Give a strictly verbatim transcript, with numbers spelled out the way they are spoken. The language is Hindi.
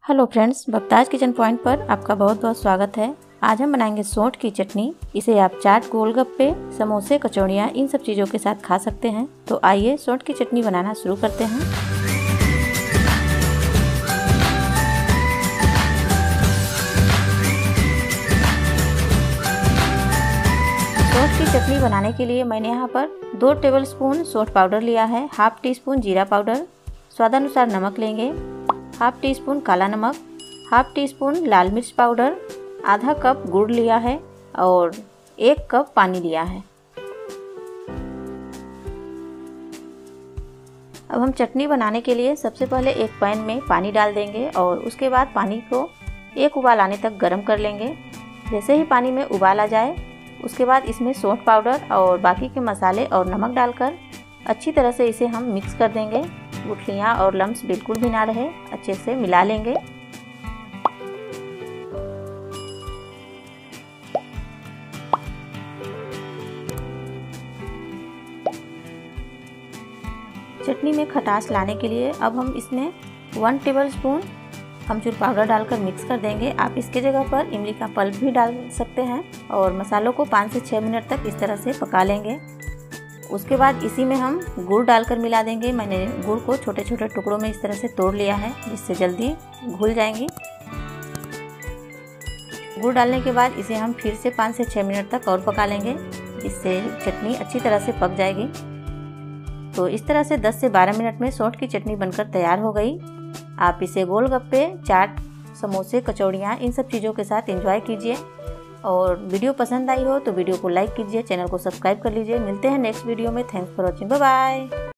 Hello friends, Babtaj kitchen point पर आपका बहुत बहुत स्वागत है। आज हम बनाएंगे सौंठ की चटनी। इसे आप चाट, गोलगप्पे, समोसे, कचौड़ियाँ इन सब चीज़ों के साथ खा सकते हैं। तो आइए सौंठ की चटनी बनाना शुरू करते हैं। सौंठ की चटनी बनाने के लिए मैंने यहाँ पर दो टेबलस्पून सौंठ पाउडर लिया है, हाफ टी स्पून जीरा पाउडर, स्वादानुसार नमक लेंगे, हाफ टी स्पून काला नमक, हाफ टी स्पून लाल मिर्च पाउडर, आधा कप गुड़ लिया है और एक कप पानी लिया है। अब हम चटनी बनाने के लिए सबसे पहले एक पैन में पानी डाल देंगे और उसके बाद पानी को एक उबाल आने तक गर्म कर लेंगे। जैसे ही पानी में उबाल आ जाए उसके बाद इसमें सौंठ पाउडर और बाकी के मसाले और नमक डालकर अच्छी तरह से इसे हम मिक्स कर देंगे। गुठलियाँ और लम्स बिल्कुल भी ना रहे, अच्छे से मिला लेंगे। चटनी में खटास लाने के लिए अब हम इसमें वन टेबलस्पून अमचूर पाउडर डालकर मिक्स कर देंगे। आप इसके जगह पर इमली का पल्प भी डाल सकते हैं और मसालों को पाँच से छः मिनट तक इस तरह से पका लेंगे। उसके बाद इसी में हम गुड़ डालकर मिला देंगे। मैंने गुड़ को छोटे छोटे टुकड़ों में इस तरह से तोड़ लिया है, जिससे जल्दी घुल जाएंगी। गुड़ डालने के बाद इसे हम फिर से पाँच से छः मिनट तक और पका लेंगे, जिससे चटनी अच्छी तरह से पक जाएगी। तो इस तरह से दस से बारह मिनट में सौंठ की चटनी बनकर तैयार हो गई। आप इसे गोलगप्पे, चाट, समोसे, कचौड़ियाँ इन सब चीज़ों के साथ एंजॉय कीजिए। और वीडियो पसंद आई हो तो वीडियो को लाइक कीजिए, चैनल को सब्सक्राइब कर लीजिए। मिलते हैं नेक्स्ट वीडियो में। Thanks for watching, bye bye.